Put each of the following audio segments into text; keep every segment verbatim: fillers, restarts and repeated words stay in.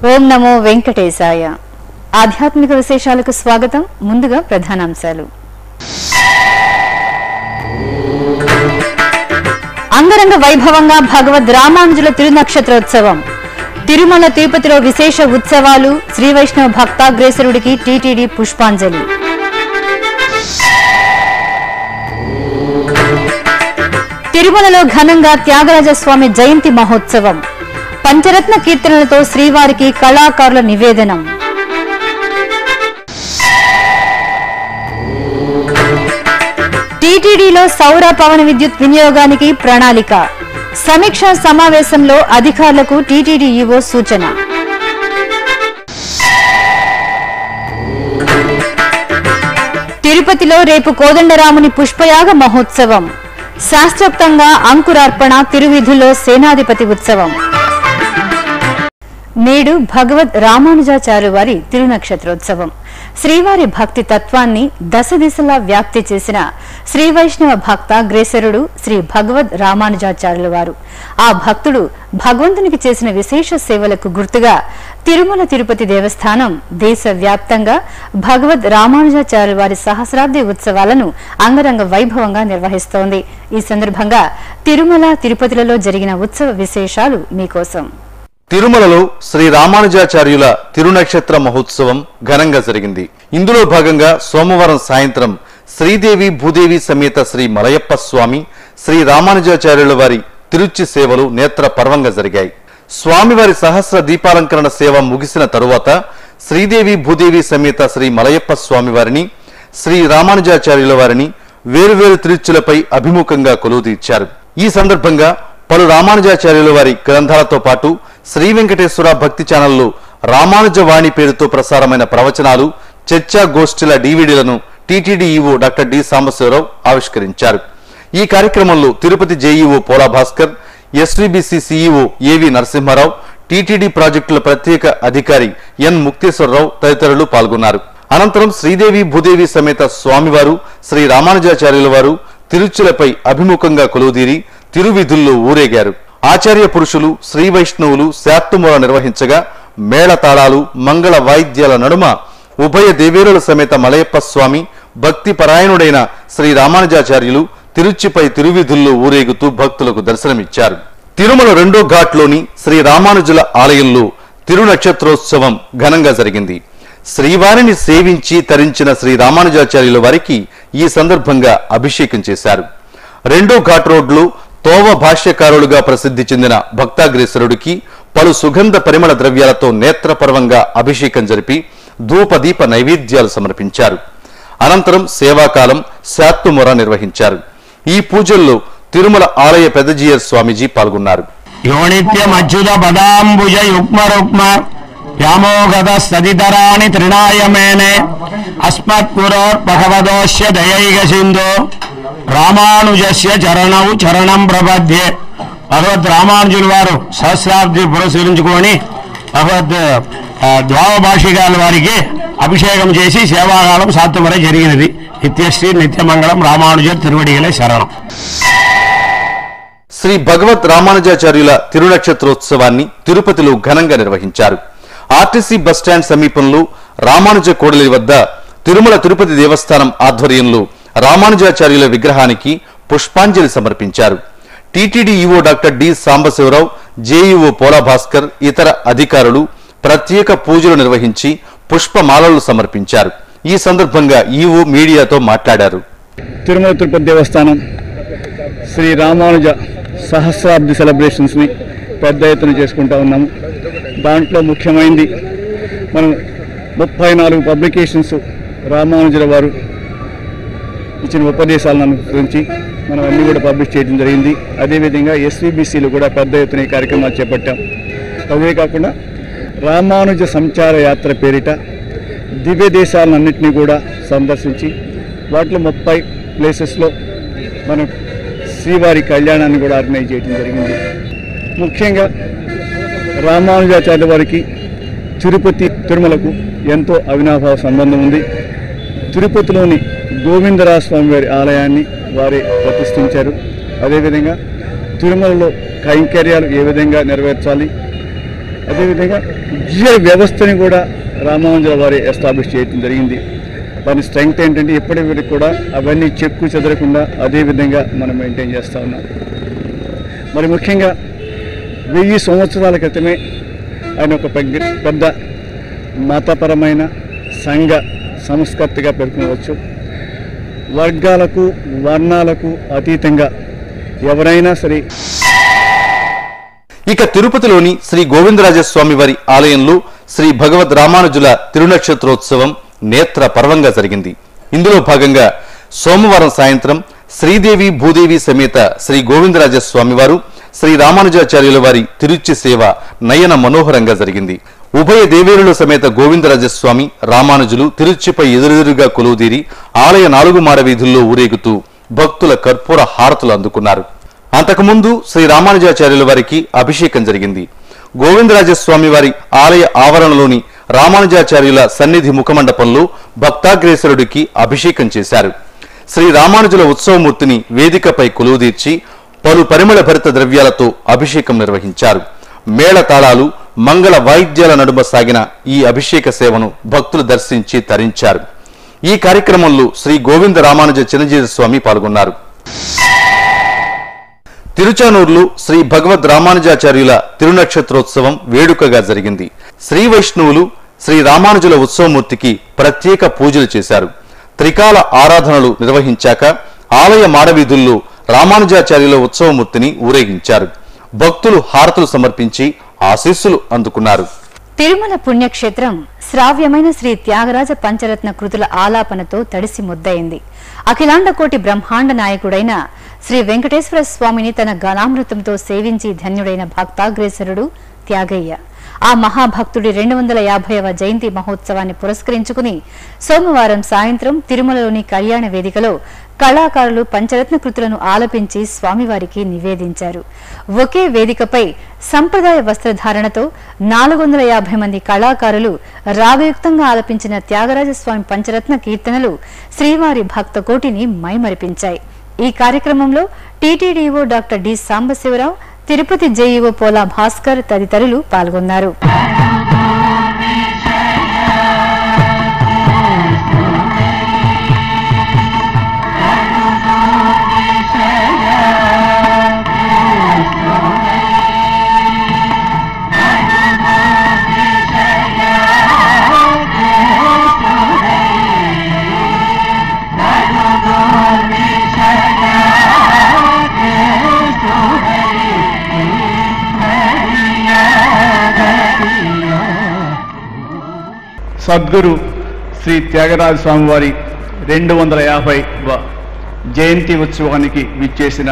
ఓం నమో వెంకటేశాయ. ఆధ్యాత్మిక విశేషాలకు స్వాగతం. ముందుగా ప్రధానాంశాలు. అంగరంగ వైభవంగా భగవద్ రామానుజుల తిరునక్షత్రోత్సవం. తిరుమల తిరుపతిలో విశేష ఉత్సవాలు. శ్రీ వైష్ణవ భక్తాగ్రేసరుడికి టీటీడీ పుష్పాంజలి. తిరుమలలో ఘనంగా త్యాగరాజస్వామి జయంతి మహోత్సవం. పంచరత్న కీర్తనలతో శ్రీవారికి కళాకారుల నివేదనం. టీటీడీలో సౌర పవన విద్యుత్ వినియోగానికి ప్రణాళిక. సమీక్షా సమావేశంలో అధికారులకు టీటీడీ ఈవో సూచన. తిరుపతిలో రేపు కోదండరాముని పుష్పయాగ మహోత్సవం. శాస్త్రోక్తంగా అంకురార్పణ. తిరువీధుల్లో సేనాధిపతి ఉత్సవం. నేడు భగవద్ రామానుజాచార్య వారి తిరునక్షత్రోత్సవం. శ్రీవారి భక్తి తత్వాన్ని దశ దిశలా వ్యాప్తి చేసిన శ్రీ వైష్ణవ భక్తాగ్రేసరుడు శ్రీ భగవద్ రామానుజాచార్యుల వారు. ఆ భక్తుడు భగవంతునికి చేసిన విశేష సేవలకు గుర్తుగా తిరుమల తిరుపతి దేవస్థానం దేశ వ్యాప్తంగా భగవద్ రామానుజాచార్యుల వారి సహస్రాబ్ది ఉత్సవాలను అంగరంగ వైభవంగా నిర్వహిస్తోంది. ఈ సందర్భంగా తిరుమల తిరుపతిలలో జరిగిన ఉత్సవ విశేషాలు మీకోసం. తిరుమలలో శ్రీ రామానుజాచార్యుల తిరునక్షత్ర మహోత్సవం ఘనంగా జరిగింది. ఇందులో భాగంగా సోమవారం సాయంత్రం శ్రీదేవి భూదేవి సమేత శ్రీ మలయప్ప స్వామి శ్రీ రామానుజాచార్యుల వారి తిరుచి సేవలు నేత్ర పర్వంగా జరిగాయి. స్వామివారి సహస్ర దీపాలంకరణ సేవ ముగిసిన తరువాత శ్రీదేవి భూదేవి సమేత శ్రీ మలయప్ప స్వామి వారిని శ్రీ రామానుజాచార్యుల వారిని వేరువేరు తిరుచులపై అభిముఖంగా కొలువుదీర్చారు. ఈ సందర్భంగా పలు రామానుజాచార్యుల వారి గ్రంథాలతో పాటు శ్రీ వెంకటేశ్వర భక్తి ఛానల్లో రామానుజవాణి పేరుతో ప్రసారమైన ప్రవచనాలు, చర్చా గోష్ఠుల డీవీడీలను TTD EO doctor D Sambasivarao ఆవిష్కరించారు. ఈ కార్యక్రమంలో Tirupati JEO Pola Bhaskar, SVBC CEO ఏవి నరసింహారావు, టీటీడీ ప్రాజెక్టుల ప్రత్యేక అధికారి ఎన్ ముక్తేశ్వరరావు తదితరులు పాల్గొన్నారు. అనంతరం శ్రీదేవి భూదేవి సమేత స్వామివారు శ్రీ రామానుజాచార్యుల వారు తిరుచులపై అభిముఖంగా కొలువుదీరి తిరువిధుల్లో ఊరేగారు. ఆచార్య పురుషులు శ్రీ వైష్ణవులు శాత్తుమూల నిర్వహించగా మేళతాళాలు, మంగళ వాయిద్యాల నడుమ ఉభయ దేవేరుల సమేత మలయప్ప స్వామి భక్తి పరాయణుడైన శ్రీ రామానుజాచార్యులు తిరుచిపై తిరువిధుల్లో ఊరేగుతూ భక్తులకు దర్శనమిచ్చారు. తిరుమల రెండో ఘాట్లోని శ్రీ రామానుజుల ఆలయంలో తిరునక్షత్రోత్సవం ఘనంగా జరిగింది. శ్రీవారిని సేవించి తరించిన శ్రీ రామానుజాచార్యుల వారికి ఈ సందర్భంగా అభిషేకం చేశారు. రెండో ఘాట్ రోడ్లో తోవ భాష్యకారులుగా ప్రసిద్ధి చెందిన భక్తాగ్రేసరుడికి పలు సుగంధ పరిమళ ద్రవ్యాలతో నేత్రపర్వంగా అభిషేకం జరిపి ధూపదీప నైవేద్యాలు సమర్పించారు. అనంతరం సేవాకాలం శాత్తుమొర నిర్వహించారు. ఈ పూజల్లో తిరుమల ఆలయ పెద్దజీయర్ స్వామీజీ పాల్గొన్నారు. యోనిత్యమచ్యుత పదాంబుజ యుగ్మ రుక్మ వ్యామోగత సదితరాణి త్రినాయమేనే అస్మత్పురోర్ భగవదోస్య దయైక సింధో రామానుజస్య చరణౌ చరణం ప్రపద్యే. భగవద్ రామానుజుల వారు సహస్రాబ్ది పురస్కరించుకొని భగవద్ ద్వావభాషికాల వారికి అభిషేకం చేసి సేవాకాలం సాత్తుమర జరిగినది. నిత్యశ్రీ నిత్యమంగళం రామానుజ తిరువడిగలే శరణం. శ్రీ భగవద్ రామానుజాచార్యుల తిరునక్షత్రోత్సవాన్ని తిరుపతిలో ఘనంగా నిర్వహించారు. ఆర్టీసీ బస్టాండ్ సమీపంలో రామానుజ కోడలి వద్ద తిరుమల తిరుపతి దేవస్థానం ఆధ్వర్యంలో రామానుజాచార్యుల విగ్రహానికి పుష్పాంజలి సమర్పించారు. TTD EO doctor D Sambasivarao, JEO Pola Bhaskar, ఇతర అధికారులు ప్రత్యేక పూజలు నిర్వహించి పుష్పమాలలు సమర్పించారు. ఈ సందర్భంగా ఈవో మీడియాతో మాట్లాడారు. తిరుమల తిరుపతి దేవస్థానం శ్రీ రామానుజ సహస్రాబ్ది సెలబ్రేషన్స్ని పెద్ద ఎత్తున చేసుకుంటా ఉన్నాము. దాంట్లో ముఖ్యమైనది మనం ముప్పై నాలుగు పబ్లికేషన్స్ రామానుజుల వారు ఇచ్చిన ఉపదేశాలను గురించి మనం అన్నీ కూడా పబ్లిష్ చేయడం జరిగింది. అదేవిధంగా ఎస్వీబీసీలు కూడా పెద్ద ఎత్తున ఈ కార్యక్రమాలు చేపట్టాం. అదే కాకుండా రామానుజ సంచార యాత్ర పేరిట దివ్య దేశాలన్నింటినీ కూడా సందర్శించి వాటిలో ముప్పై ప్లేసెస్లో మనం శ్రీవారి కళ్యాణాన్ని కూడా ఆర్గనైజ్ చేయడం జరిగింది. ముఖ్యంగా రామానుజాచార్య వారికి తిరుపతి తిరుమలకు ఎంతో అవినాభావ సంబంధం ఉంది. తిరుపతిలోని గోవిందరాజ స్వామి వారి ఆలయాన్ని వారే ప్రతిష్ఠించారు. అదేవిధంగా తిరుమలలో కైంకర్యాలు ఏ విధంగా నెరవేర్చాలి, అదేవిధంగా విద్యా వ్యవస్థని కూడా రామానుజుల వారి ఎస్టాబ్లిష్ చేయడం జరిగింది. దాని స్ట్రెంగ్త్ ఏంటంటే ఇప్పటివరకు కూడా అవన్నీ చెక్కు చెదరకుండా అదేవిధంగా మనం మెయింటైన్ చేస్తూ ఉన్నాం. మరి ముఖ్యంగా వెయ్యి సంవత్సరాల క్రితమే ఆయన ఒక పెద్ద పెద్ద మతపరమైన సంఘ సంస్కర్తగా పేర్కొనవచ్చు. వర్గాలకు వర్ణాలకు అతీతంగా ఎవరైనా సరే. ఇక తిరుపతిలోని శ్రీ గోవిందరాజస్వామి వారి ఆలయంలో శ్రీ భగవద్ రామానుజుల తిరునక్షత్రోత్సవం నేత్ర పర్వంగా జరిగింది. ఇందులో భాగంగా సోమవారం సాయంత్రం శ్రీదేవి భూదేవి సమేత శ్రీ గోవిందరాజస్వామి వారు శ్రీ రామానుజాచార్యుల వారి తిరుచి సేవ నయన మనోహరంగా జరిగింది. ఉభయ దేవేరుల సమేత గోవిందరాజస్వామి రామానుజులు తిరుచిపై ఎదురెదురుగా కొలువుదీరి ఆలయ నాలుగు మాడ వీధుల్లో ఊరేగుతూ భక్తుల కర్పూర హారతులు అందుకున్నారు. అంతకుముందు శ్రీ రామానుజాచార్యుల వారికి అభిషేకం జరిగింది. గోవిందరాజస్వామి వారి ఆలయ ఆవరణలోని రామానుజాచార్యుల సన్నిధి ముఖమండపంలో భక్తాగ్రేసరుడికి అభిషేకం చేశారు. శ్రీ రామానుజుల ఉత్సవమూర్తిని వేదికపై కొలువుదీర్చి పలు పరిమళ భరిత ద్రవ్యాలతో అభిషేకం నిర్వహించారు. మేళ తాళాలు మంగళ వాయిద్యాల నడుమ సాగిన ఈ అభిషేక సేవను భక్తులు దర్శించి తరించారు. ఈ కార్యక్రమంలో శ్రీ గోవింద రామానుజ చిరంజీవి స్వామి పాల్గొన్నారు. తిరుచానూరులో శ్రీ భగవద్ రామానుజాచార్యుల తిరునక్షత్రోత్సవం వేడుకగా జరిగింది. శ్రీ వైష్ణవులు శ్రీ రామానుజుల ఉత్సవమూర్తికి ప్రత్యేక పూజలు చేశారు. త్రికాల ఆరాధనలు నిర్వహించాక ఆలయ మాడవీధుల్లో రామానుజాచార్యుల ఉత్సవమూర్తిని ఊరేగించారు. భక్తులు హారతులు సమర్పించి ఆశీస్సులు అందుకున్నారు. తిరుమల పుణ్యక్షేత్రం శ్రావ్యమైన శ్రీ త్యాగరాజ పంచరత్న కృతుల ఆలాపనతో తడిసి ముద్దయింది. అఖిలాండ కోటి బ్రహ్మాండ నాయకుడైన శ్రీ వెంకటేశ్వర స్వామిని తన గానామృతంతో సేవించి ధన్యుడైన భక్తాగ్రేసరుడు త్యాగయ్య. ఆ మహాభక్తుడి రెండు వందల యాభైవ జయంతి మహోత్సవాన్ని పురస్కరించుకుని సోమవారం సాయంత్రం తిరుమలలోని కళ్యాణ వేదికలో కళాకారులు పంచరత్న కృతులను ఆలపించి స్వామివారికి నివేదించారు. ఒకే వేదికపై సంప్రదాయ వస్త్రధారణతో నాలుగు వందల యాభై మంది కళాకారులు రాగయుక్తంగా ఆలపించిన త్యాగరాజస్వామి పంచరత్న కీర్తనలు శ్రీవారి భక్త కోటిని మైమరిపించాయి. ఈ కార్యక్రమంలో TTD EO doctor D Sambasivarao, Tirupati JEO Pola Bhaskar తదితరులు పాల్గొన్నారు. సద్గురు శ్రీ త్యాగరాజ స్వామి వారి రెండు వందల యాభై జయంతి ఉత్సవానికి విచ్చేసిన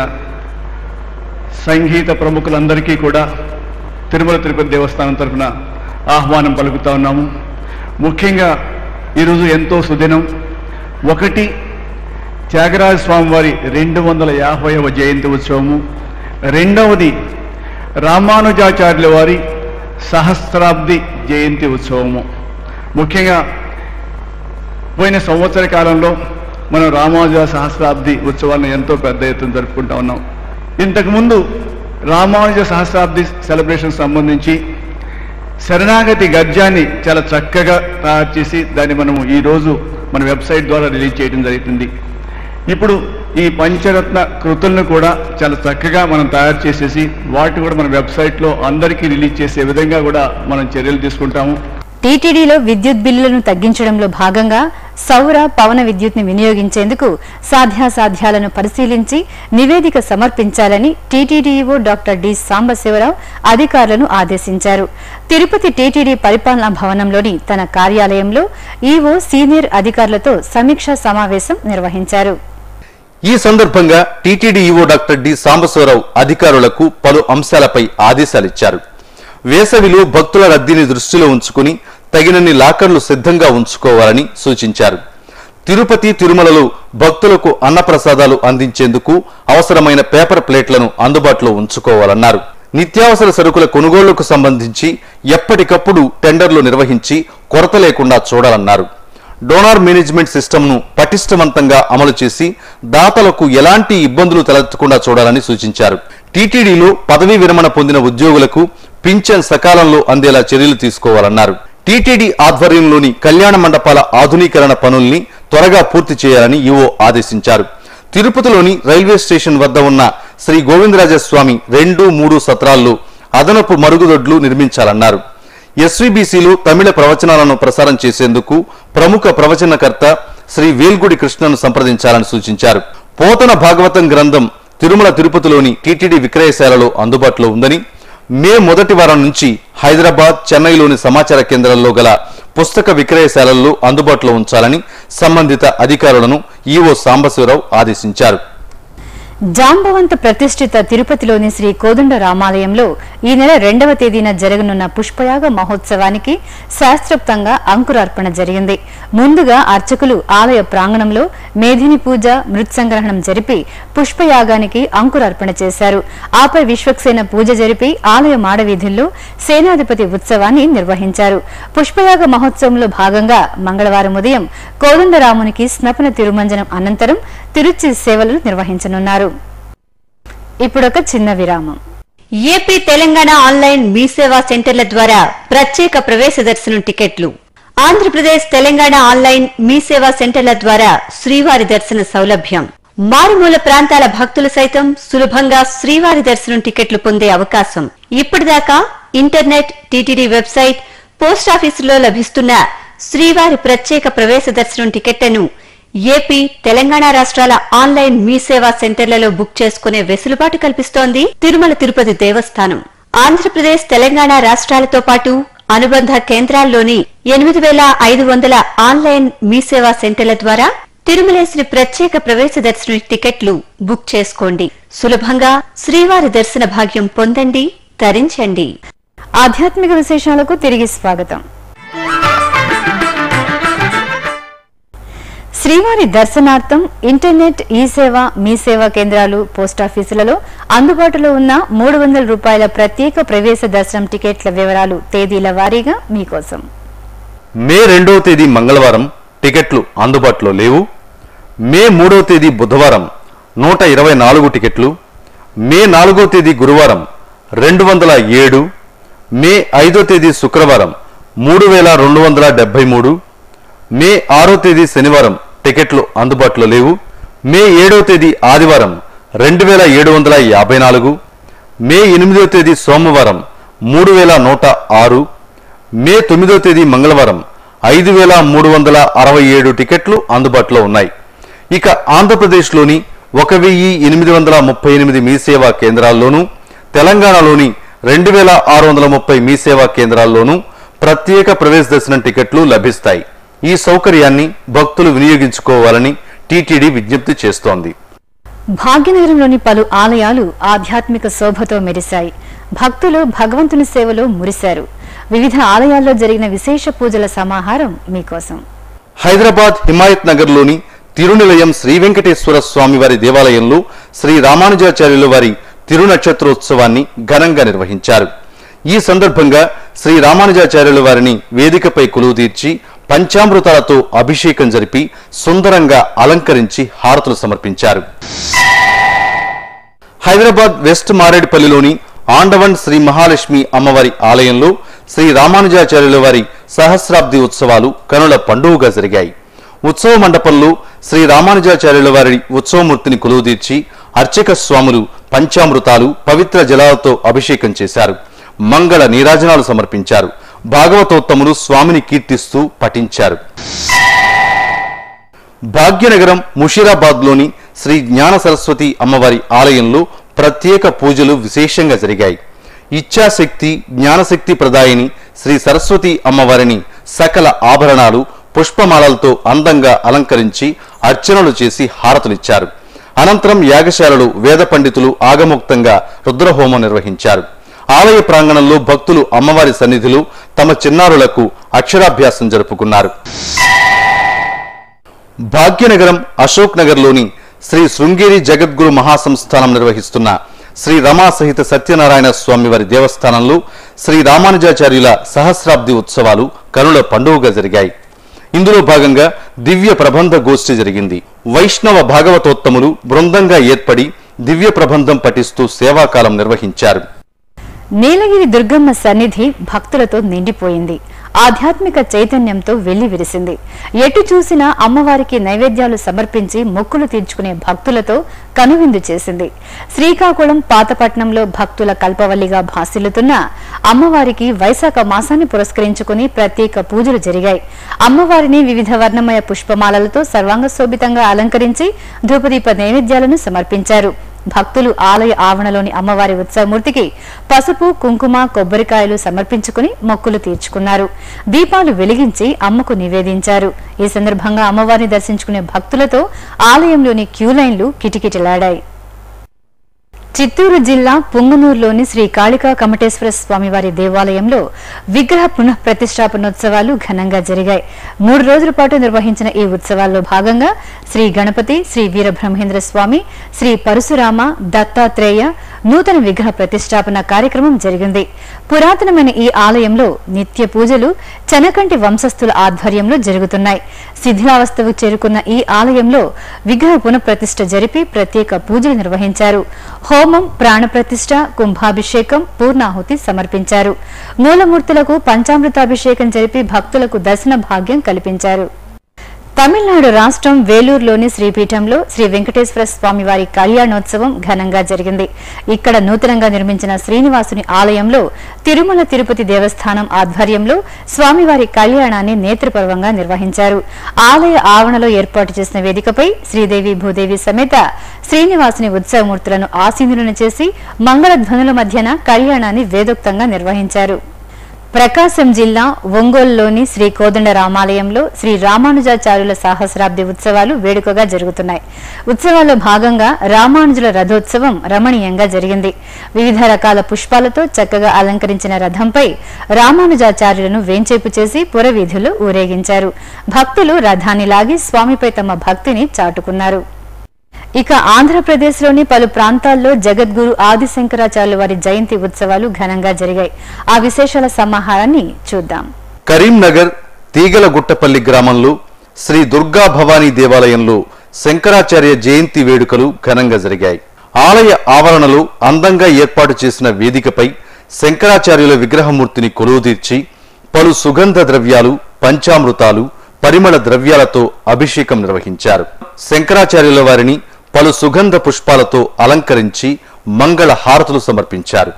సంగీత ప్రముఖులందరికీ కూడా తిరుమల తిరుపతి దేవస్థానం తరఫున ఆహ్వానం పలుకుతా ఉన్నాము. ముఖ్యంగా ఈరోజు ఎంతో సుదినం. ఒకటి, త్యాగరాజ స్వామి వారి రెండు వందల యాభైవ జయంతి ఉత్సవము. రెండవది, రామానుజాచార్యుల వారి సహస్రాబ్ది జయంతి ఉత్సవము. ముఖ్యంగా పోయిన సంవత్సర కాలంలో మనం రామానుజ సహస్రాబ్ది ఉత్సవాన్ని ఎంతో పెద్ద ఎత్తున జరుపుకుంటా ఉన్నాం. ఇంతకుముందు రామానుజ సహస్రాబ్ది సెలబ్రేషన్ సంబంధించి శరణాగతి గద్యాన్ని చాలా చక్కగా తయారు చేసి దాన్ని మనము ఈరోజు మన వెబ్సైట్ ద్వారా రిలీజ్ చేయడం జరుగుతుంది. ఇప్పుడు ఈ పంచరత్న కృతులను కూడా చాలా చక్కగా మనం తయారు చేసేసి వాటిని కూడా మన వెబ్సైట్లో అందరికీ రిలీజ్ చేసే విధంగా కూడా మనం చర్యలు తీసుకుంటాము. టీటీడీలో విద్యుత్ బిల్లులను తగ్గించడంలో భాగంగా సౌర పవన విద్యుత్ ని వినియోగించేందుకు సాధ్యాసాధ్యాలను పరిశీలించి నివేదిక సమర్పించాలని టీటీడీఓ డాక్టర్ డి సాంబశివరావు అధికారులను ఆదేశించారు. తిరుపతి టీటీడీ పరిపాలనా భవనంలోని తన కార్యాలయంలో ఈవో సీనియర్ అధికారులతో సమీక్షా సమావేశం నిర్వహించారు. ఈ సందర్భంగా టీటీడీఈఓ డాక్టర్ డి సాంబశివరావు అధికారులకు పలు అంశాలపై ఆదేశాలిచ్చారు. వేసవిలో భక్తుల రద్దీని దృష్టిలో ఉంచుకుని తగినన్ని లాకర్లు సిద్ధంగా ఉంచుకోవాలని సూచించారు. తిరుపతి తిరుమలలో భక్తులకు అన్నప్రసాదాలు అందించేందుకు అవసరమైన పేపర్ ప్లేట్లను అందుబాటులో ఉంచుకోవాలన్నారు. నిత్యావసర సరుకుల కొనుగోళ్లకు సంబంధించి ఎప్పటికప్పుడు టెండర్లు నిర్వహించి కొరత లేకుండా చూడాలన్నారు. డోనార్ మేనేజ్మెంట్ సిస్టమ్ను పటిష్టవంతంగా అమలు చేసి దాతలకు ఎలాంటి ఇబ్బందులు తలెత్తకుండా చూడాలని సూచించారు. టీటీడీలో పదవీ విరమణ పొందిన ఉద్యోగులకు పింఛన్ సకాలంలో అందేలా చర్యలు తీసుకోవాలన్నారు. టీటీడీ ఆధ్వర్యంలోని కళ్యాణ మండపాల ఆధునీకరణ పనుల్ని త్వరగా పూర్తి చేయాలని ఈవో ఆదేశించారు. తిరుపతిలోని రైల్వే స్టేషన్ వద్ద ఉన్న శ్రీ గోవిందరాజస్వామి రెండు మూడు సత్రాల్లో అదనపు మరుగుదొడ్లు నిర్మించాలన్నారు. ఎస్వీబీసీలో తమిళ ప్రవచనాలను ప్రసారం చేసేందుకు ప్రముఖ ప్రవచనకర్త శ్రీ వేల్గుడి కృష్ణను సంప్రదించాలని సూచించారు. పోతన భాగవతం గ్రంథం తిరుమల తిరుపతిలోని టీటీడీ విక్రయశాలలో అందుబాటులో ఉందని, మే మొదటి వారం నుంచి హైదరాబాద్, చెన్నైలోని సమాచార కేంద్రాల్లో గల పుస్తక విక్రయశాలల్లో అందుబాటులో ఉంచాలని సంబంధిత అధికారులను ఈవో సాంబశివరావు ఆదేశించారు. జాంబవంత ప్రతిష్ఠిత తిరుపతిలోని శ్రీ కోదండ రామాలయంలో ఈ నెల రెండవ తేదీన జరగనున్న పుష్పయాగ మహోత్సవానికి శాస్త్రోక్తంగా అంకురార్పణ జరిగింది. ముందుగా అర్చకులు ఆలయ ప్రాంగణంలో మేధిని పూజ, మృత్సంగ్రహణం జరిపి పుష్పయాగానికి అంకురార్పణ చేశారు. ఆపై విశ్వక్సేన పూజ జరిపి ఆలయ మాడవీధుల్లో సేనాధిపతి ఉత్సవాన్ని నిర్వహించారు. పుష్పయాగ మహోత్సవంలో భాగంగా మంగళవారం ఉదయం కోదండరామునికి స్నపన తిరుమంజనం అనంతరం తిరుచి సేవలు నిర్వహించనున్నారు. ఇప్పుడొక చిన్న విరామం. ఏపీ తెలంగాణ ఆన్లైన్ మీ సేవా సెంటర్ల ద్వారా ప్రత్యేక ప్రవేశ దర్శనం టికెట్లు. ఆంధ్రప్రదేశ్ తెలంగాణ ఆన్లైన్ మీ సేవా సెంటర్ల ద్వారా శ్రీవారి దర్శన సౌలభ్యం. మారుమూల ప్రాంతాల భక్తులు సైతం సులభంగా శ్రీవారి దర్శనం టికెట్లు పొందే అవకాశం. ఇప్పటిదాకా ఇంటర్నెట్, టీటీడీ వెబ్సైట్, పోస్టాఫీసులో లభిస్తున్న శ్రీవారి ప్రత్యేక ప్రవేశ దర్శనం టికెట్లను ఏపీ, తెలంగాణ రాష్ట్రాల ఆన్లైన్ మీ సేవా సెంటర్లలో బుక్ చేసుకునే వెసులుబాటు కల్పిస్తోంది తిరుమల తిరుపతి దేవస్థానం. ఆంధ్రప్రదేశ్, తెలంగాణ రాష్ట్రాలతో పాటు అనుబంధ కేంద్రాల్లోని ఎనిమిది వేల ఐదు వందల ఆన్లైన్ మీ సేవా సెంటర్ల ద్వారా తిరుమలేశ్వరి ప్రత్యేక ప్రవేశ దర్శన టికెట్లు బుక్ చేసుకోండి. సులభంగా శ్రీవారి దర్శన భాగ్యం పొందండి, తరించండి. ఆధ్యాత్మిక విశేషాలకు తిరిగి స్వాగతం. శ్రీవారి దర్శనార్థం ఇంటర్నెట్, ఈ సేవ, మీ సేవా కేంద్రాలు, పోస్టాఫీసులలో అందుబాటులో ఉన్న మూడు వందల రూపాయల ప్రత్యేక ప్రవేశ దర్శనం టికెట్ల వివరాలు తేదీల వారీగా మీకోసం. మే రెండవ తేదీ మంగళవారం టికెట్లు అందుబాటులో లేవు. మే మూడవ తేదీ బుధవారం నూట ఇరవై నాలుగు టికెట్లు. మే నాలుగో తేదీ గురువారం రెండు వందల ఏడు. మే ఐదో తేదీ శుక్రవారం మూడు వేల రెండు వందల డెబ్బై మూడు. మే ఆరో తేదీ శనివారం టికెట్లు అందుబాటులో లేవు. మే ఏడవ తేదీ ఆదివారం రెండు వేల ఏడు వందల యాభై నాలుగు. మే ఎనిమిదో తేదీ సోమవారం మూడు వేల నూట ఆరు. మే తొమ్మిదో తేదీ మంగళవారం ఐదు వేల మూడు వందల అరవై ఏడు టికెట్లు అందుబాటులో ఉన్నాయి. ఇక ఆంధ్రప్రదేశ్లోని ఒక వెయ్యి ఎనిమిది వందల ముప్పై ఎనిమిది మీ సేవా కేంద్రాల్లోనూ, తెలంగాణలోని రెండు వేల ఆరు వందల ముప్పై మీ సేవా కేంద్రాల్లోనూ ప్రత్యేక ప్రవేశ దర్శనం టికెట్లు లభిస్తాయి. ఈ సౌకర్యాన్ని భక్తులు వినియోగించుకోవాలని టీటీడీ విజ్ఞప్తి చేస్తోంది. భాగ్యనగరంలోని పలు ఆలయాలు ఆధ్యాత్మిక శోభతో మెరిశాయి. భక్తులు భగవంతుని సేవలో మురిశారు. వివిధ ఆలయాల్లో జరిగిన విశేష పూజల సమాహారం మీకోసం. హైదరాబాద్ హిమాయత్ నగర్లోని తిరునిలయం శ్రీ వెంకటేశ్వర స్వామి వారి దేవాలయంలో శ్రీ రామానుజాచార్యుల వారి తిరునక్షత్రోత్సవాన్ని ఘనంగా నిర్వహించారు. ఈ సందర్భంగా శ్రీ రామానుజాచార్యుల వారిని వేదికపై కొలువు తీర్చి పంచామృతాలతో అభిషేకం జరిపి సుందరంగా అలంకరించి హారతులు సమర్పించారు. హైదరాబాద్ వెస్ట్ మారేడుపల్లిలోని ఆండవన్ శ్రీ మహాలక్ష్మి అమ్మవారి ఆలయంలో శ్రీ రామానుజాచార్యుల వారి సహస్రాబ్ది ఉత్సవాలు కనుల పండుగగా జరిగాయి. ఉత్సవ మండపంలో శ్రీ రామానుజాచార్యుల వారి ఉత్సవమూర్తిని కొలువుదీర్చి అర్చక స్వాములు పంచామృతాలు, పవిత్ర జలాలతో అభిషేకం చేశారు. మంగళ నీరాజనాలు సమర్పించారు. భాగవతోత్తములు స్వామిని కీర్తిస్తూ పఠించారు. భాగ్యనగరం ముషీరాబాద్లోని శ్రీ జ్ఞాన సరస్వతి అమ్మవారి ఆలయంలో ప్రత్యేక పూజలు విశేషంగా జరిగాయి. ఇచ్ఛాశక్తి, జ్ఞానశక్తి ప్రదాయిని శ్రీ సరస్వతి అమ్మవారిని సకల ఆభరణాలు, పుష్పమాలలతో అందంగా అలంకరించి అర్చనలు చేసి హారతులిచ్చారు. అనంతరం యాగశాలలో వేద పండితులు ఆగమోక్తంగా రుద్రహోమం నిర్వహించారు. ఆలయ ప్రాంగణంలో భక్తులు అమ్మవారి సన్నిధిలో తమ చిన్నారులకు అక్షరాభ్యాసం జరుపుకున్నారు. భాగ్యనగరం అశోక్ నగర్లోని శ్రీ శృంగేరి జగద్గురు మహాసంస్థానం నిర్వహిస్తున్న శ్రీ రమా సహిత సత్యనారాయణ స్వామి వారి దేవస్థానంలో శ్రీ రామానుజాచార్యుల సహస్రాబ్ది ఉత్సవాలు కనుల పండుగగా జరిగాయి. ఇందులో భాగంగా దివ్య ప్రబంధ గోష్ఠి జరిగింది. వైష్ణవ భాగవతోత్తములు బృందంగా ఏర్పడి దివ్య ప్రబంధం పఠిస్తూ సేవాకాలం నిర్వహించారు. నీలగిరి దుర్గమ్మ సన్నిధి భక్తులతో నిండిపోయింది. ఆధ్యాత్మిక చైతన్యంతో వెళ్లి విరిసింది. ఎటు చూసినా అమ్మవారికి నైవేద్యాలు సమర్పించి మొక్కులు తీర్చుకునే భక్తులతో కనువిందు చేసింది. శ్రీకాకుళం పాతపట్నంలో భక్తుల కల్పవల్లిగా భాసిల్లుతున్న అమ్మవారికి వైశాఖ మాసాన్ని పురస్కరించుకుని ప్రత్యేక పూజలు జరిగాయి. అమ్మవారిని వివిధ వర్ణమయ పుష్పమాలలతో సర్వాంగ శోభితంగా అలంకరించి ధూపదీప నైవేద్యాలను సమర్పించారు. భక్తులు ఆలయ ఆవరణలోని అమ్మవారి ఉత్సవమూర్తికి పసుపు, కుంకుమ, కొబ్బరికాయలు సమర్పించుకుని మొక్కులు తీర్చుకున్నారు. దీపాలు వెలిగించి అమ్మకు నివేదించారు. ఈ సందర్భంగా అమ్మవారిని దర్శించుకునే భక్తులతో ఆలయంలోని క్యూలైన్లు కిటకిటలాడాయి. చిత్తూరు జిల్లా పుంగనూరులోని శ్రీ కాళికా కమటేశ్వర స్వామివారి దేవాలయంలో విగ్రహ పునః ప్రతిష్టాపనోత్సవాలు ఘనంగా జరిగాయి. మూడు రోజుల పాటు నిర్వహించిన ఈ ఉత్సవాల్లో భాగంగా శ్రీ గణపతి, శ్రీ వీరబ్రహ్మేంద్ర స్వామి, శ్రీ పరశురామ, దత్తాత్రేయ నూతన విగ్రహ ప్రతిష్టాపన కార్యక్రమం జరిగింది. పురాతనమైన ఈ ఆలయంలో నిత్య పూజలు చనకంటి వంశస్థుల ఆధ్వర్యంలో జరుగుతున్నాయి. శిథిలావస్థకు చేరుకున్న ఈ ఆలయంలో విగ్రహ పునఃప్రతిష్ఠ జరిపి ప్రత్యేక పూజలు నిర్వహించారు. హోమం, ప్రాణప్రతిష్ఠ, కుంభాభిషేకం, పూర్ణాహుతి సమర్పించారు. మూలమూర్తులకు పంచామృతాభిషేకం జరిపి భక్తులకు దర్శన భాగ్యం కల్పించారు. తమిళనాడు రాష్ట్రం వేలూరులోని శ్రీపీఠంలో శ్రీ వెంకటేశ్వర స్వామివారి కళ్యాణోత్సవం ఘనంగా జరిగింది. ఇక్కడ నూతనంగా నిర్మించిన శ్రీనివాసుని ఆలయంలో తిరుమల తిరుపతి దేవస్థానం ఆధ్వర్యంలో స్వామివారి కళ్యాణాన్ని నేత్రపర్వంగా నిర్వహించారు. ఆలయ ఆవరణలో ఏర్పాటు చేసిన వేదికపై శ్రీదేవి భూదేవి సమేత శ్రీనివాసుని ఉత్సవమూర్తులను ఆసీనులను చేసి మంగళధ్వనుల మధ్యన కళ్యాణాన్ని వేదోక్తంగా నిర్వహించారు. ప్రకాశం జిల్లా ఒంగోలులోని శ్రీ కోదండ రామాలయంలో శ్రీ రామానుజాచార్యుల సహస్రాబ్ది ఉత్సవాలు వేడుకగా జరుగుతున్నాయి. ఉత్సవాల్లో భాగంగా రామానుజుల రథోత్సవం రమణీయంగా జరిగింది. వివిధ రకాల పుష్పాలతో చక్కగా అలంకరించిన రథంపై రామానుజాచార్యులను వేంచేపు చేసి పురవీధుల్లో ఊరేగించారు. భక్తులు రథాన్ని లాగి స్వామిపై తమ భక్తిని చాటుకున్నారు. ఇక ఆంధ్రప్రదేశ్లోని పలు ప్రాంతాల్లో జగద్గురు ఆదిశంకరాచార్యుల వారి జయంతి ఉత్సవాలు ఘనంగా జరిగాయి. ఆ విశేషాల సమాహారాన్ని చూద్దాం. కరీంనగర్ తీగలగుట్టపల్లి గ్రామంలో శ్రీ దుర్గా భవానీ దేవాలయంలో శంకరాచార్య జయంతి వేడుకలు ఘనంగా జరిగాయి. ఆలయ ఆవరణలో అందంగా ఏర్పాటు చేసిన వేదికపై శంకరాచార్యుల విగ్రహమూర్తిని కొలువుదీర్చి పలు సుగంధ ద్రవ్యాలు, పంచామృతాలు, పరిమళ ద్రవ్యాలతో అభిషేకం నిర్వహించారు. శంకరాచార్యుల వారిని పలు సుగంధ పుష్పాలతో అలంకరించి మంగళ హారతులు సమర్పించారు.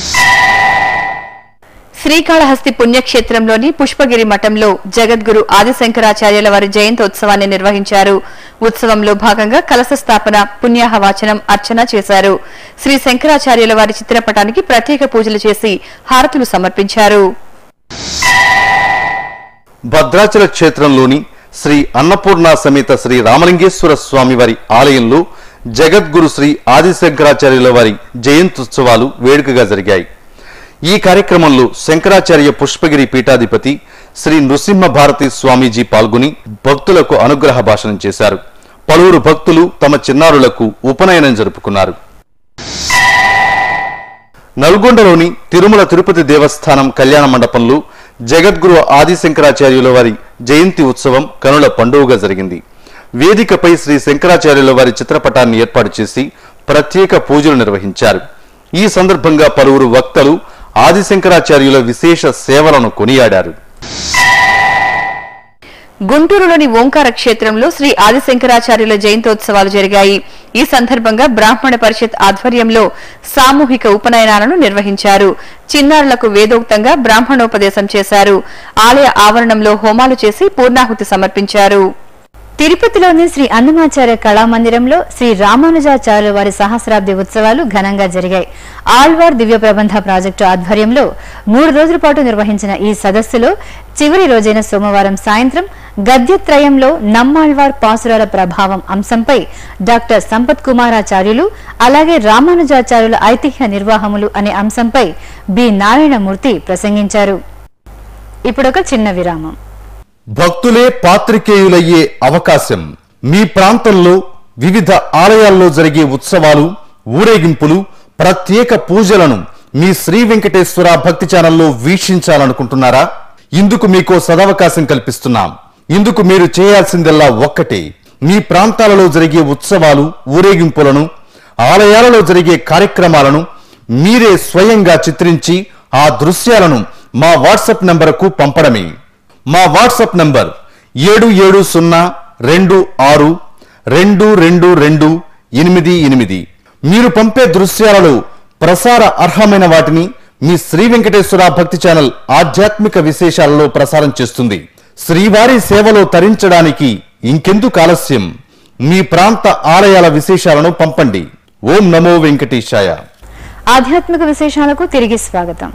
శ్రీకాళహస్తి పుణ్యక్షేత్రంలోని పుష్పగిరి మఠంలో జగద్గురు ఆదిశంకరాచార్యుల వారి జయంతోత్సవాన్ని నిర్వహించారు. ఉత్సవంలో భాగంగా కలశ స్థాపన, పుణ్యాహవాచనం, అర్చన చేశారు. శ్రీ శంకరాచార్యుల వారి చిత్రపటానికి ప్రత్యేక పూజలు చేసి హారతులు సమర్పించారు. భద్రాచల క్షేత్రంలోని శ్రీ అన్నపూర్ణ సమేత శ్రీ రామలింగేశ్వర స్వామి వారి ఆలయంలో జగద్గురు శ్రీ ఆదిశంకరాచార్యుల వారి జయంత్యుత్సవాలు వేడుకగా జరిగాయి. ఈ కార్యక్రమంలో శంకరాచార్య పుష్పగిరి పీఠాధిపతి శ్రీ నృసింహ భారతి స్వామీజీ పాల్గొని భక్తులకు అనుగ్రహ భాషణం చేశారు. పలువురు భక్తులు తమ చిన్నారులకు ఉపనయనం జరుపుకున్నారు. నల్గొండలోని తిరుమల తిరుపతి దేవస్థానం కళ్యాణ మండపంలో జగద్గురు ఆదిశంకరాచార్యుల వారి జయంతి ఉత్సవం కనుల పండుగగా జరిగింది. వేదికపై శ్రీ శంకరాచార్యుల వారి చిత్రపటాన్ని ఏర్పాటు చేసి ప్రత్యేక పూజలు నిర్వహించారు. ఈ సందర్భంగా పలువురు వక్తలు ఆదిశంకరాచార్యుల విశేష సేవలను కొనియాడారు. గుంటూరులోని ఓంకార క్షేత్రంలో శ్రీ ఆదిశంకరాచార్యుల జయంతోత్సవాలు జరిగాయి. ఈ సందర్భంగా బ్రాహ్మణ పరిషత్ ఆధ్వర్యంలో సామూహిక ఉపనయనాలను నిర్వహించారు. చిన్నారులకు వేదోక్తంగా బ్రాహ్మణోపదేశం చేశారు. ఆలయ ఆవరణంలో హోమాలు చేసి పూర్ణాహుతి సమర్పించారు. తిరుపతిలోని శ్రీ అన్నమాచార్య కళామందిరంలో శ్రీ రామానుజాచార్యుల వారి సహస్రాబ్ది ఉత్సవాలు ఘనంగా జరిగాయి. ఆళ్వార్ దివ్య ప్రబంధ ప్రాజెక్టు ఆధ్వర్యంలో మూడు రోజుల పాటు నిర్వహించిన ఈ సదస్సులో చివరి రోజైన సోమవారం సాయంత్రం గద్యత్రయంలో నమ్మాళ్వార్ పాసురాల ప్రభావం అంశంపై డాక్టర్ సంపత్ కుమారాచార్యులు, అలాగే రామానుజాచార్యుల ఐతిహ్య నిర్వాహములు అనే అంశంపై బి నారాయణమూర్తి ప్రసంగించారు. ఇప్పుడొక చిన్న విరామం. భక్తులే పాత్రికేయులయ్యే అవకాశం. మీ ప్రాంతంలో వివిధ ఆలయాల్లో జరిగే ఉత్సవాలు, ఊరేగింపులు, ప్రత్యేక పూజలను మీ శ్రీ వెంకటేశ్వర భక్తి ఛానల్లో వీక్షించాలనుకుంటున్నారా? ఇందుకు మీకో సదవకాశం కల్పిస్తున్నాం. ఇందుకు మీరు చేయాల్సిందల్లా ఒక్కటే, మీ ప్రాంతాలలో జరిగే ఉత్సవాలు, ఊరేగింపులను, ఆలయాలలో జరిగే కార్యక్రమాలను మీరే స్వయంగా చిత్రించి ఆ దృశ్యాలను మా వాట్సాప్ నంబరుకు పంపడమే. మా వాట్సాప్ నంబర్ ఏడు ఏడు సున్నా రెండు ఆరు రెండు రెండు రెండు ఎనిమిది ఎనిమిది. మీరు పంపే దృశ్యాలలో ప్రసార అర్హమైన వాటిని మీ శ్రీ వెంకటేశ్వర భక్తి ఛానల్ ఆధ్యాత్మిక విశేషాలలో ప్రసారం చేస్తుంది. శ్రీవారి సేవలో తరించడానికి ఇంకెందుకు ఆలస్యం? మీ ప్రాంత ఆలయాల విశేషాలను పంపండి. ఓం నమో వెంకటేశాయ. ఆధ్యాత్మిక విశేషాలకు తిరిగి స్వాగతం.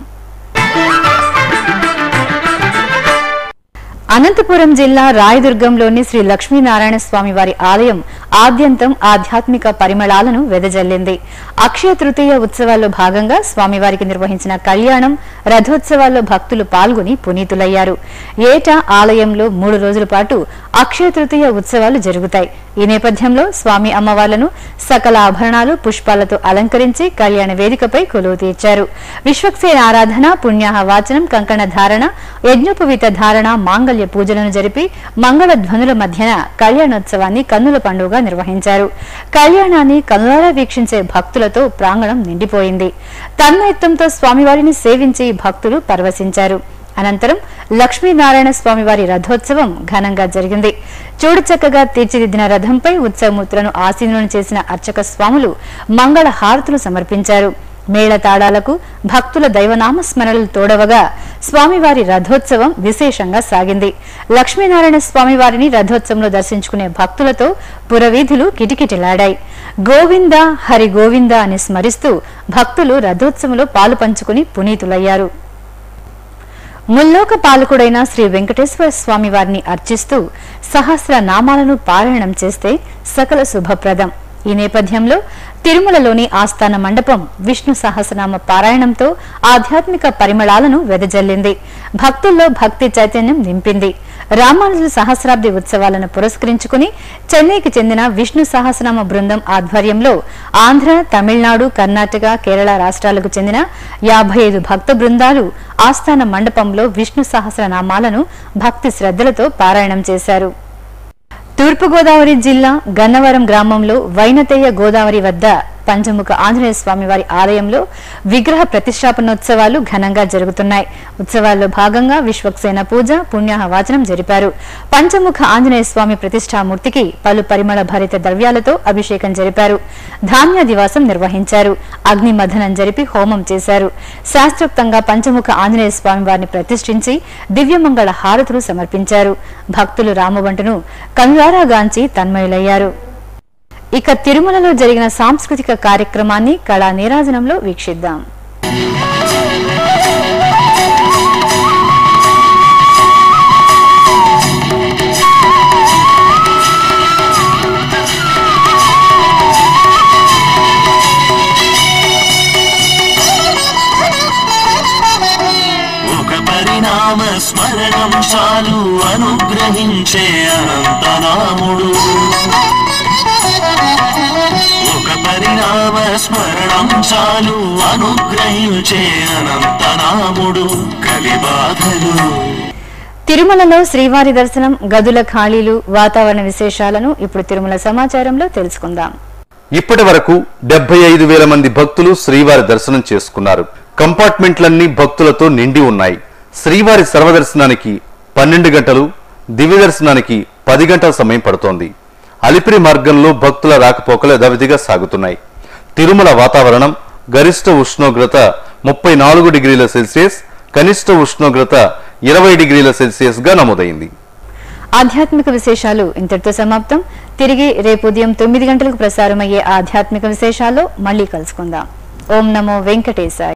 అనంతపురం జిల్లా రాయదుర్గంలోని శ్రీ లక్ష్మీనారాయణ స్వామి వారి ఆలయం ఆద్యంతం ఆధ్యాత్మిక పరిమళాలను వెదజల్లింది. అక్షయ తృతీయ ఉత్సవాల్లో భాగంగా స్వామివారికి నిర్వహించిన కళ్యాణం, రథోత్సవాల్లో భక్తులు పాల్గొని పునీతులయ్యారు. ఏటా ఆలయంలో మూడు రోజుల పాటు అక్షయ తృతీయ ఉత్సవాలు జరుగుతాయి. ఈ నేపథ్యంలో స్వామి అమ్మవార్లను సకల ఆభరణాలు, పుష్పాలతో అలంకరించి కళ్యాణ వేదికపై కొలువు తీర్చారు. విశ్వక్సేన ఆరాధన, పుణ్యాహ వాచనం, కంకణ ధారణ, యజ్ఞోపవీత ధారణ, మాంగళ్య పూజలను జరిపి మంగళ ధ్వనుల మధ్యన కళ్యాణోత్సవాన్ని కన్నుల పండుగగా నిర్వహించారు. కళ్యాణాన్ని కన్నులారా వీక్షించే భక్తులతో ప్రాంగణం నిండిపోయింది. తన్మయత్వంతో స్వామివారిని సేవించి భక్తులు పరవశించారు. అనంతరం లక్ష్మీనారాయణ స్వామివారి రథోత్సవం ఘనంగా జరిగింది. చూడచక్కగా తీర్చిదిద్దిన రథంపై ఉత్సవమూర్తులను ఆసీనులను చేసిన అర్చక స్వాములు మంగళ హారతులు సమర్పించారు. మేళతాళాలకు భక్తుల దైవనామ స్మరణలు తోడవగా స్వామివారి రథోత్సవం విశేషంగా సాగింది. లక్ష్మీనారాయణ స్వామివారిని రథోత్సవంలో దర్శించుకునే భక్తులతో పురవీధులు కిటికిటిలాడాయి. గోవింద హరి గోవింద అని స్మరిస్తూ భక్తులు రథోత్సవంలో పాలు పంచుకుని పునీతులయ్యారు. ముల్లోక పాలకుడైన శ్రీ వెంకటేశ్వర స్వామి వారిని అర్చిస్తూ సహస్ర నామాలను పారాయణం చేస్తే సకల శుభప్రదం. ఈ నేపథ్యంలో తిరుమలలోని ఆస్థాన మండపం విష్ణు సహస్రనామ పారాయణంతో ఆధ్యాత్మిక పరిమళాలను వెదజల్లింది. భక్తుల్లో భక్తి చైతన్యం నింపింది. రామానుజుల సహస్రాబ్ది ఉత్సవాలను పురస్కరించుకుని చెన్నైకి చెందిన విష్ణు సహస్రనామ బృందం ఆధ్వర్యంలో ఆంధ్ర, తమిళనాడు, కర్ణాటక, కేరళ రాష్ట్రాలకు చెందిన యాభై ఐదు భక్త బృందాలు ఆస్థాన మండపంలో విష్ణు సహస్రనామాలను భక్తి శ్రద్ధలతో పారాయణం చేశారు. తూర్పుగోదావరి జిల్లా గన్నవరం గ్రామంలో వైనతేయ గోదావరి వద్ద పంచముఖ ఆంజనేయ స్వామి వారి ఆలయంలో విగ్రహ ప్రతిష్టాపనోత్సవాలు ఘనంగా జరుగుతున్నాయి. ఉత్సవాల్లో భాగంగా విశ్వక్సేన పూజ, పుణ్యాహ వాచనం జరిపారు. పంచముఖ ఆంజనేయ స్వామి ప్రతిష్టామూర్తికి పలు పరిమళ భరిత ద్రవ్యాలతో అభిషేకం జరిపారు. ధాన్యాదివాసం నిర్వహించారు. అగ్ని మథనం జరిపి హోమం చేశారు. శాస్త్రోక్తంగా పంచముఖ ఆంజనేయ స్వామి వారిని ప్రతిష్ఠించి దివ్యమంగళ హారతులు సమర్పించారు. భక్తులు రామవంటను కనులారా గాంచి తన్మయులయ్యారు. ఇక తిరుమలలో జరిగిన సాంస్కృతిక కార్యక్రమాన్ని కళా నీరాజనంలో వీక్షిద్దాం. ఒక పరిణామ స్మరణం చాలు అనుగ్రహించే అనంతనాముడు. ఒక పరిణామ స్మరణం చాలు అనుగ్రహించే అనంతనాముడు కలిబాధలు. తిరుమలలో శ్రీవారి దర్శనం, గదుల ఖాళీలు, వాతావరణ విశేషాలను ఇప్పుడు తిరుమల సమాచారంలో తెలుసుకుందాం. ఇప్పటి వరకు డెబ్బై ఐదు వేల మంది భక్తులు శ్రీవారి దర్శనం చేసుకున్నారు. కంపార్ట్మెంట్లన్నీ భక్తులతో నిండి ఉన్నాయి. శ్రీవారి సర్వదర్శనానికి పన్నెండు గంటలు, దివ్య దర్శనానికి పది గంటల సమయం పడుతోంది. అలిపిరి మార్గంలో భక్తుల రాకపోకలు యథావిధిగా సాగుతున్నాయి. తిరుమల వాతావరణం గరిష్ట ఉష్ణోగ్రత ముప్పై నాలుగు డిగ్రీల సెల్సియస్, కనిష్ట ఉష్ణోగ్రత ఇరవై డిగ్రీల సెల్సియస్ గా నమోదైంది. ఆధ్యాత్మిక విశేషాలు ఇంతటితో సమాప్తం. తిరిగి రేపు ఉదయం తొమ్మిది గంటలకు ప్రసారమయ్యే ఆధ్యాత్మిక విశేషాల్లో మళ్లీ కలుసుకుందాం. ఓం నమో వెంకటేశాయ.